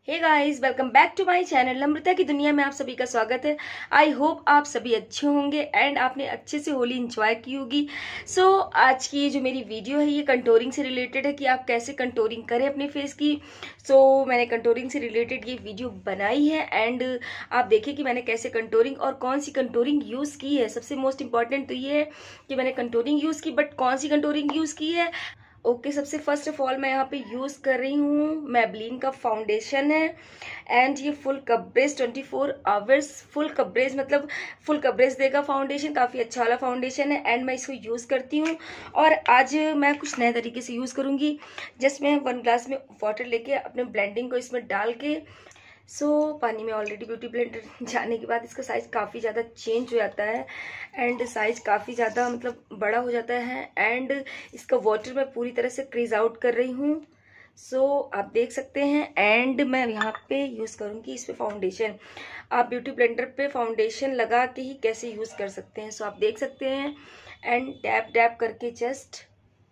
Hey guys, welcome back to my channel. Amrita की दुनिया में आप सभी का स्वागत है। आई होप आप सभी अच्छे होंगे एंड आपने अच्छे से होली एंजॉय की होगी। आज की जो मेरी वीडियो है ये कंटोरिंग से रिलेटेड है कि आप कैसे कंटोरिंग करें अपने फेस की। मैंने कंटोरिंग से रिलेटेड ये वीडियो बनाई है एंड आप देखिए कि मैंने कैसे कंटोरिंग और कौन सी कंटोरिंग यूज़ की है। सबसे मोस्ट इंपॉर्टेंट तो ये है कि मैंने कंटोरिंग यूज़ की, बट कौन सी कंटोरिंग यूज़ की है। सबसे फर्स्ट ऑफ ऑल मैं यहाँ पे यूज कर रही हूँ मैबलिन का फाउंडेशन है एंड ये full coverage 24 hours full coverage मतलब फुल कवरेज देगा फाउंडेशन। काफी अच्छा वाला फाउंडेशन है एंड मैं इसको यूज करती हूँ। और आज मैं कुछ नए तरीके से यूज करूंगी। जस्ट मैं 1 ग्लास में वाटर लेके अपने ब्लेंडिंग को इसमें डाल के पानी में ऑलरेडी ब्यूटी ब्लेंडर जाने के बाद इसका साइज काफ़ी ज़्यादा चेंज हो जाता है एंड साइज काफ़ी ज़्यादा मतलब बड़ा हो जाता है एंड इसका वाटर मैं पूरी तरह से क्रीज आउट कर रही हूँ। आप देख सकते हैं एंड मैं यहाँ पे यूज़ करूँगी इस पे फाउंडेशन। आप ब्यूटी ब्लेंडर पे फाउंडेशन लगा के ही कैसे यूज़ कर सकते हैं। आप देख सकते हैं एंड डैप डैप करके जस्ट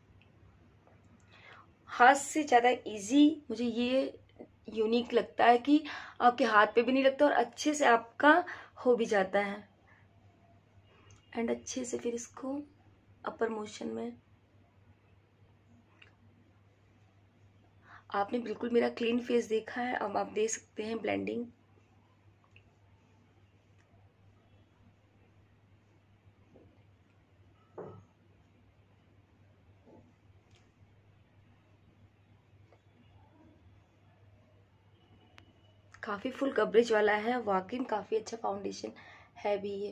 हाथ से ज़्यादा इजी मुझे ये यूनिक लगता है कि आपके हाथ पे भी नहीं लगता और अच्छे से आपका हो भी जाता है एंड अच्छे से फिर इसको अपर मोशन में आपने बिल्कुल मेरा क्लीन फेस देखा है। अब आप देख सकते हैं ब्लेंडिंग। काफी फुल कवरेज वाला है, वाकई काफी अच्छा फाउंडेशन है भी ये।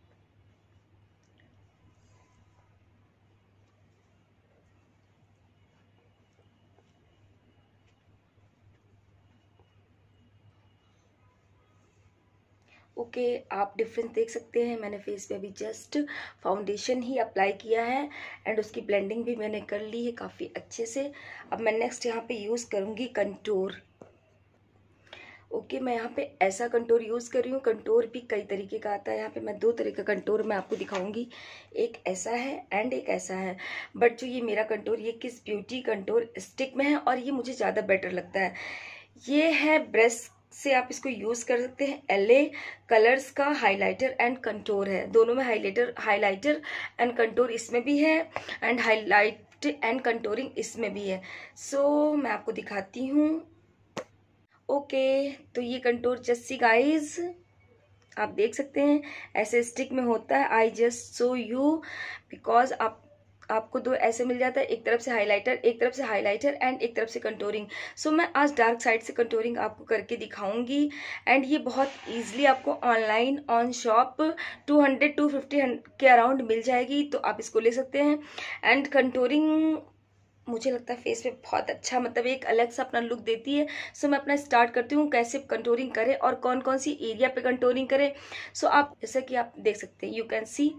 आप डिफरेंस देख सकते हैं। मैंने फेस पे अभी जस्ट फाउंडेशन ही अप्लाई किया है एंड उसकी ब्लेंडिंग भी मैंने कर ली है काफ़ी अच्छे से। अब मैं नेक्स्ट यहाँ पे यूज़ करूँगी कंटूर। मैं यहाँ पे ऐसा कंटूर यूज़ कर रही हूँ। कंटूर भी कई तरीके का आता है। यहाँ पे मैं 2 तरह का कंटूर मैं आपको दिखाऊंगी। एक ऐसा है एंड एक ऐसा है, बट जो ये मेरा कंटूर ये किस ब्यूटी कंटूर स्टिक में है और ये मुझे ज़्यादा बेटर लगता है। ये है ब्रश से आप इसको यूज़ कर सकते हैं। LA कलर्स का हाइलाइटर एंड कंटूर है। दोनों में हाइलाइटर एंड कंटूर इसमें भी है एंड हाईलाइट एंड कंटूरिंग इसमें भी है। मैं आपको दिखाती हूँ। तो ये कंटूर जस्सी गाइज आप देख सकते हैं ऐसे स्टिक में होता है। I just show you because आपको 2 ऐसे मिल जाता है, एक तरफ से हाइलाइटर एंड एक तरफ से कंटूरिंग। मैं आज डार्क साइड से कंटूरिंग आपको करके दिखाऊंगी एंड ये बहुत इजीली आपको ऑनलाइन ऑन शॉप 200-250 के अराउंड मिल जाएगी, तो आप इसको ले सकते हैं। एंड कंटूरिंग मुझे लगता है फेस पे बहुत अच्छा मतलब एक अलग सा अपना लुक देती है। मैं अपना स्टार्ट करती हूँ कैसे कंटूरिंग करें और कौन कौन सी एरिया पे कंटूरिंग करें। आप जैसा कि आप देख सकते हैं, you can see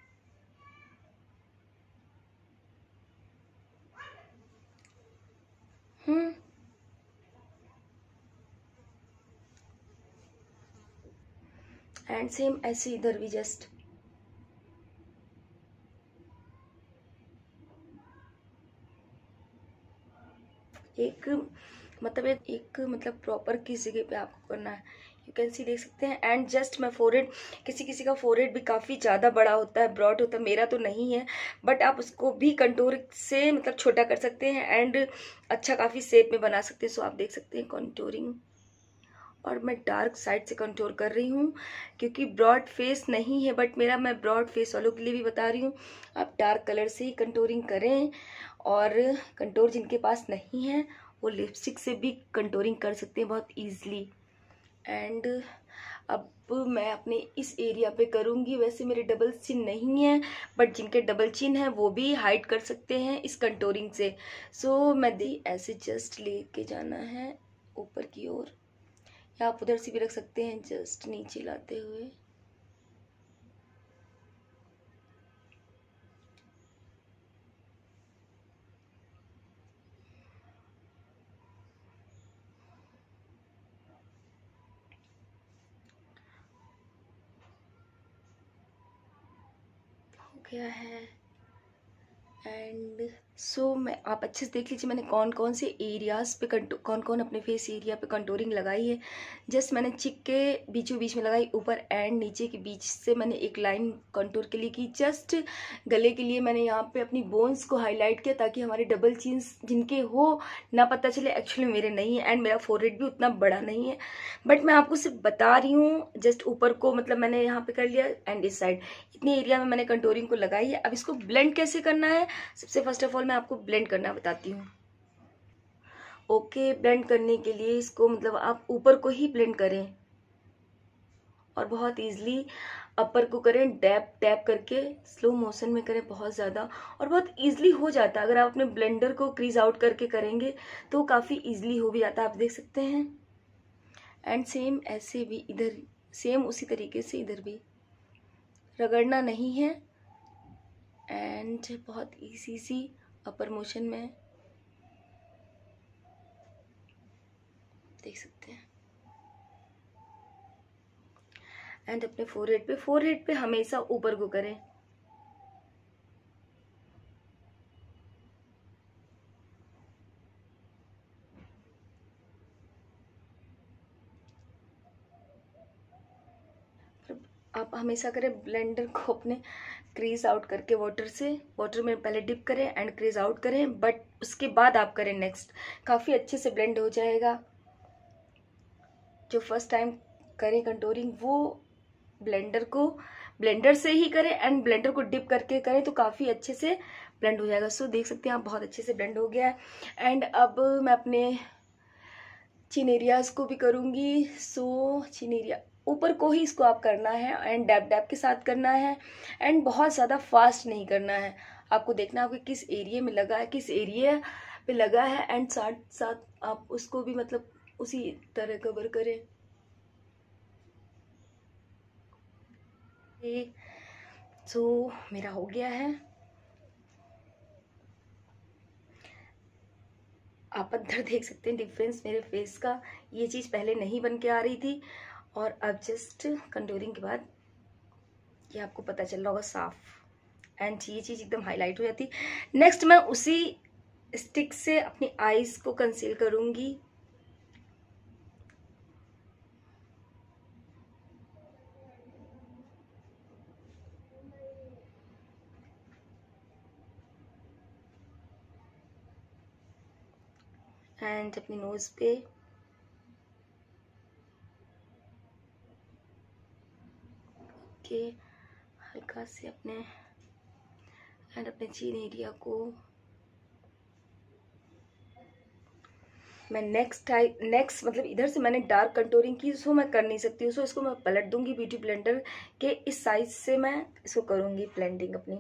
and same ऐसे इधर भी जस्ट एक मतलब प्रॉपर किस जगह पे आपको करना है। यू कैन सी देख सकते हैं एंड जस्ट मैं फोरहेड, किसी किसी का फोरहेड भी काफ़ी ज़्यादा बड़ा होता है, ब्रॉड होता है, मेरा तो नहीं है, बट आप उसको भी कंटूर से मतलब छोटा कर सकते हैं एंड अच्छा काफ़ी शेप में बना सकते हैं। आप देख सकते हैं कंटूरिंग और मैं डार्क साइड से कंटूर कर रही हूँ क्योंकि ब्रॉड फेस नहीं है, बट मैं ब्रॉड फेस वालों के लिए भी बता रही हूँ आप डार्क कलर से ही कंटूरिंग करें। और कंटूर जिनके पास नहीं है वो लिपस्टिक से भी कंटूरिंग कर सकते हैं बहुत ईजिली। एंड अब मैं अपने इस एरिया पे करूँगी। वैसे मेरे डबल चिन नहीं है, बट जिनके डबल चिन है वो भी हाइड कर सकते हैं इस कंटूरिंग से। मैं ऐसे जस्ट लेके जाना है ऊपर की ओर, या आप उधर से भी रख सकते हैं जस्ट नीचे लाते हुए। हो गया है एंड मैं आप अच्छे से देख लीजिए मैंने कौन कौन से एरियाज़ पे कौन कौन अपने फेस एरिया पे कंटूरिंग लगाई है। जस्ट मैंने चिक के बीचों बीच में लगाई, ऊपर एंड नीचे के बीच से मैंने एक लाइन कंटूर के लिए की। जस्ट गले के लिए मैंने यहाँ पे अपनी बोन्स को हाईलाइट किया ताकि हमारे डबल चिन्स जिनके हो ना पता चले, एक्चुअली मेरे नहीं है। एंड मेरा फोरहेड भी उतना बड़ा नहीं है, बट मैं आपको सिर्फ बता रही हूँ। जस्ट ऊपर को मतलब मैंने यहाँ पे कर लिया एंड इस साइड इतनी एरिया में मैंने कंटूरिंग को लगाई है। अब इसको ब्लेंड कैसे करना है, सबसे फर्स्ट ऑफ ऑल मैं आपको ब्लेंड करना बताती हूँ। ओके, ब्लेंड करने के लिए इसको मतलब आप ऊपर को ही ब्लेंड करें और बहुत इजीली अपर को करें, डैप टैप करके स्लो मोशन में करें बहुत ज़्यादा, और बहुत इजीली हो जाता है। अगर आप अपने ब्लेंडर को क्रीज आउट करके करेंगे तो काफ़ी इजीली हो भी जाता है, आप देख सकते हैं। एंड सेम ऐसे भी इधर, सेम उसी तरीके से इधर भी रगड़ना नहीं है। एंड बहुत इजी सी अपर मोशन में देख सकते हैं। एंड अपने फोरहेड पे हमेशा ऊपर को करें। आप हमेशा करें ब्लेंडर को अपने क्रीज आउट करके वाटर में पहले डिप करें एंड क्रीज आउट करें, बट उसके बाद आप करें नेक्स्ट, काफ़ी अच्छे से ब्लेंड हो जाएगा। जो फर्स्ट टाइम करें कंटूरिंग वो ब्लेंडर से ही करें एंड ब्लेंडर को डिप करके करें तो काफ़ी अच्छे से ब्लेंड हो जाएगा। देख सकते हैं आप बहुत अच्छे से ब्लेंड हो गया है। एंड अब मैं अपने चिन एरियाज को भी करूँगी। चिन एरिया ऊपर को ही इसको आप करना है एंड डैप डैप के साथ करना है एंड बहुत ज़्यादा फास्ट नहीं करना है। आपको देखना होगा किस एरिया में लगा है, किस एरिया पे लगा है, एंड साथ साथ आप उसको भी मतलब उसी तरह कवर करें। मेरा हो गया है। आप अंदर देख सकते हैं डिफरेंस मेरे फेस का। ये चीज़ पहले नहीं बन के आ रही थी और अब जस्ट कंटूरिंग के बाद ये आपको पता चल रहा होगा साफ, एंड ये चीज़ एकदम हाईलाइट हो जाती। नेक्स्ट मैं उसी स्टिक से अपनी आईज को कंसील करूंगी। एंड अपनी नोज पे के हल्का से अपने एंड अपने चीन एरिया को मैं नेक्स्ट मतलब इधर से मैंने डार्क कंटूरिंग की, सो मैं कर नहीं सकती हूँ। इसको मैं पलट दूंगी ब्यूटी ब्लेंडर के इस साइज से मैं इसको करूंगी ब्लेंडिंग अपनी,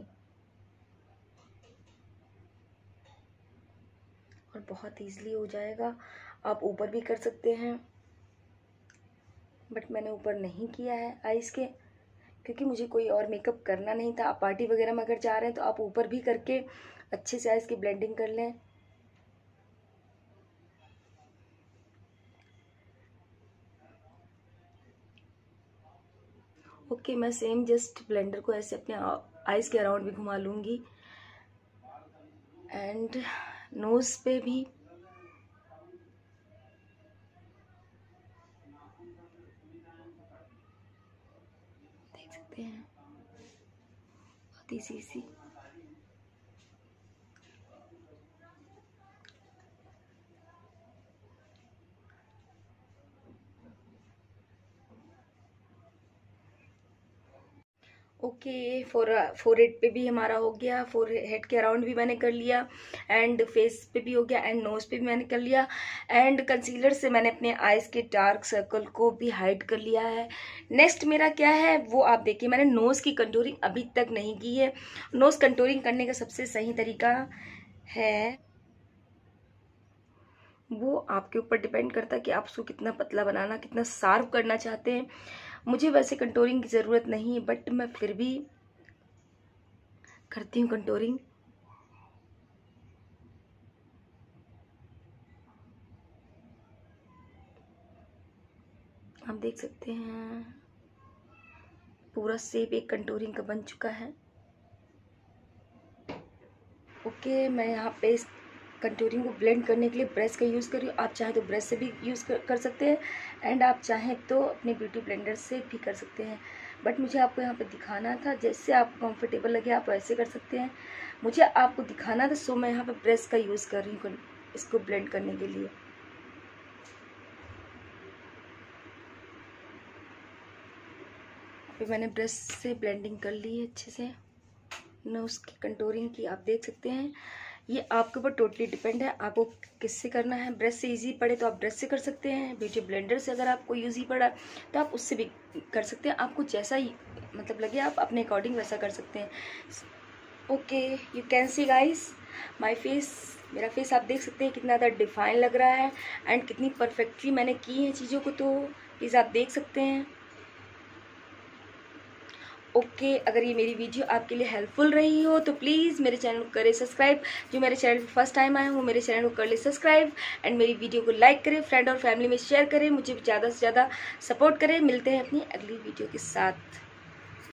और बहुत इजीली हो जाएगा। आप ऊपर भी कर सकते हैं, बट मैंने ऊपर नहीं किया है आईज के क्योंकि मुझे कोई और मेकअप करना नहीं था। आप पार्टी वगैरह में अगर जा रहे हैं तो आप ऊपर भी करके अच्छे से आईज की ब्लेंडिंग कर लें। ओके, मैं सेम जस्ट ब्लेंडर को ऐसे अपने आईज के अराउंड भी घुमा लूंगी एंड नोज पे भी देख सकते हैं बहुत इजी। ओके, फोरहेड पे भी हमारा हो गया, फोरहेड के अराउंड भी मैंने कर लिया एंड फेस पे भी हो गया एंड नोज पे भी मैंने कर लिया। एंड कंसीलर से मैंने अपने आईज के डार्क सर्कल को भी हाइड कर लिया है। नेक्स्ट मेरा क्या है वो आप देखिए। मैंने नोज की कंटूरिंग अभी तक नहीं की है। नोज कंटूरिंग करने का सबसे सही तरीका है, वो आपके ऊपर डिपेंड करता है कि आप उसको कितना पतला बनाना, कितना शार्प करना चाहते हैं। मुझे वैसे कंटूरिंग की ज़रूरत नहीं है, बट मैं फिर भी करती हूँ कंटूरिंग। आप देख सकते हैं पूरा शेप एक कंटूरिंग का बन चुका है। ओके, मैं यहाँ पे इस कंटूरिंग को ब्लेंड करने के लिए ब्रश का यूज़ कर रही हूँ। आप चाहें तो ब्रश से भी यूज़ कर सकते हैं एंड आप चाहें तो अपने ब्यूटी ब्लेंडर से भी कर सकते हैं, बट मुझे आपको यहाँ पे दिखाना था, जैसे आपको कंफर्टेबल लगे आप वैसे कर सकते हैं। मुझे आपको दिखाना था, सो मैं यहाँ पे ब्रश का यूज़ कर रही हूँ इसको ब्लेंड करने के लिए। अभी मैंने ब्रश से ब्लेंडिंग कर ली है अच्छे से ना उसकी कंटूरिंग की, आप देख सकते हैं। ये आपके ऊपर टोटली डिपेंड है, आपको किससे करना है। ब्रश से इजी पड़े तो आप ब्रश से कर सकते हैं, ब्यूटी ब्लेंडर से अगर आपको ईजी पड़ा तो आप उससे भी कर सकते हैं। आपको जैसा ही मतलब लगे आप अपने अकॉर्डिंग वैसा कर सकते हैं। Okay, you can see guys my face, मेरा फेस आप देख सकते हैं कितना ज़्यादा डिफाइन लग रहा है एंड कितनी परफेक्टली मैंने की है चीज़ों को, तो प्लीज़ आप देख सकते हैं। ओके, अगर ये मेरी वीडियो आपके लिए हेल्पफुल रही हो तो प्लीज़ मेरे चैनल को करें सब्सक्राइब। जो मेरे चैनल पर फर्स्ट टाइम आए हो मेरे चैनल को कर ले सब्सक्राइब एंड मेरी वीडियो को लाइक करें, फ्रेंड और फैमिली में शेयर करें, मुझे ज़्यादा से ज़्यादा सपोर्ट करें। मिलते हैं अपनी अगली वीडियो के साथ।